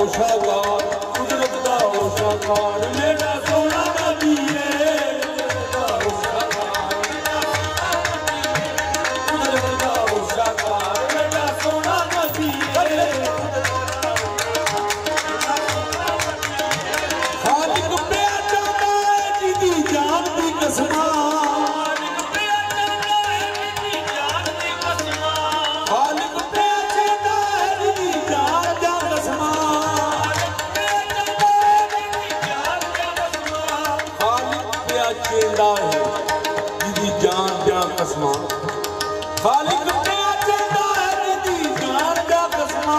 होशागार कुदरत दा होशागार मेरा सोना नबी है कुदरत दा होशागार मेरा सोना नबी है खालिक पिया चाहता है जिदी जान दी कसमा कसमा खालिक पिया चंदा है जिदी जान दा कसमा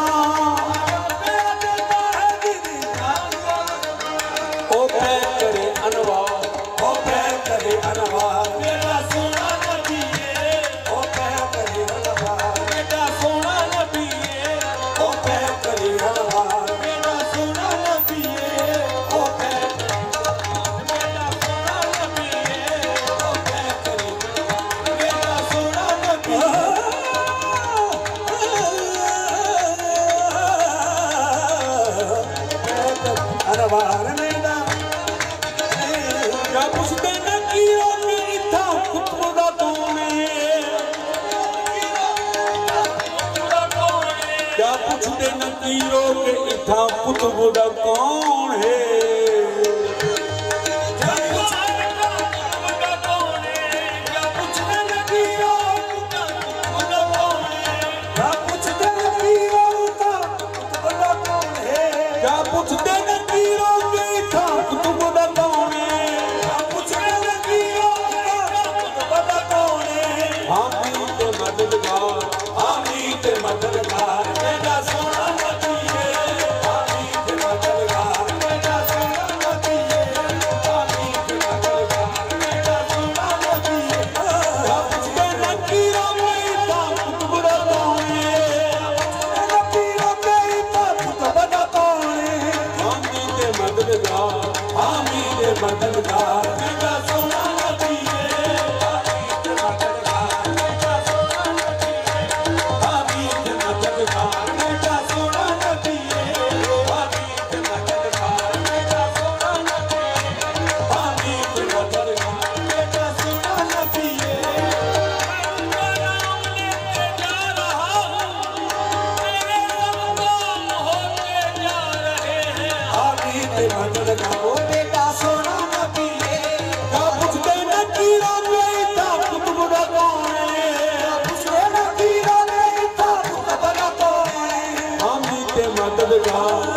ओ पै करे अनवार ओ पै करे अनवार मेरा सोना नबी है ओ पै करे अनवार मेरा सोना नबी है ओ पै करे अनवार मेरा सोना नबी है ओ पै मेरा सोना नबी है ओ पै करे क्या पुछते न की रोके इत्था कुतुब दा कौन है क्या पुछते न की रोके इत्था कुतुब दा कौन है मददगार मेरा सोना नबी है मेरा सोना नबी है हामिद मददगार मेरा सोना नबी है हामिद मददगार मेरा सोना नबी है हामिद मददगार मेरा सोना नबी है नाम लेते जा रहा हूं मेरे गुम होते जा रहे हैं हामिद मददगार ओ बेटा सोना मददगार